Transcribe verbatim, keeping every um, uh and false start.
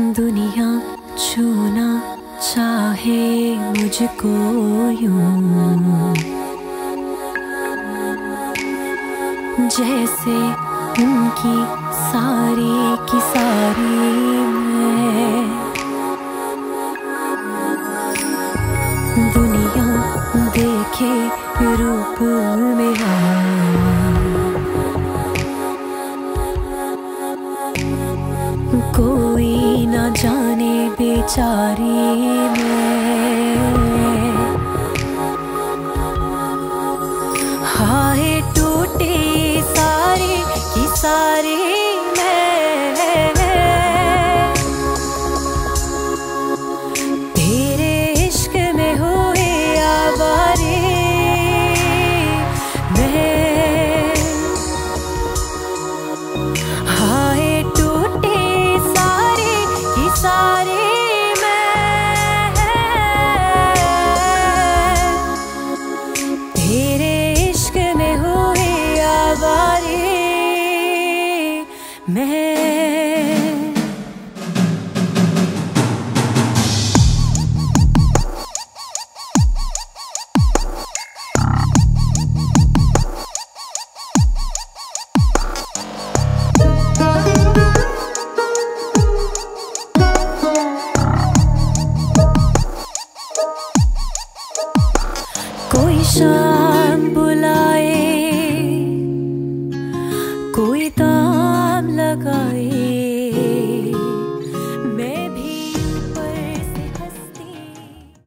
दुनिया छूना चाहे मुझको यूं, जैसे उनकी सारी की सारी मैं। दुनिया देखे रूप मेरा, कोई ना जाने बेचारी मैं। हाय टूटे सारे की सारी मैं, तेरे इश्क में हुए आवारे मैं। हाय टूटे सारे की सारी मैं, तेरे इश्क में हुए आवारे मैं। कोई शायद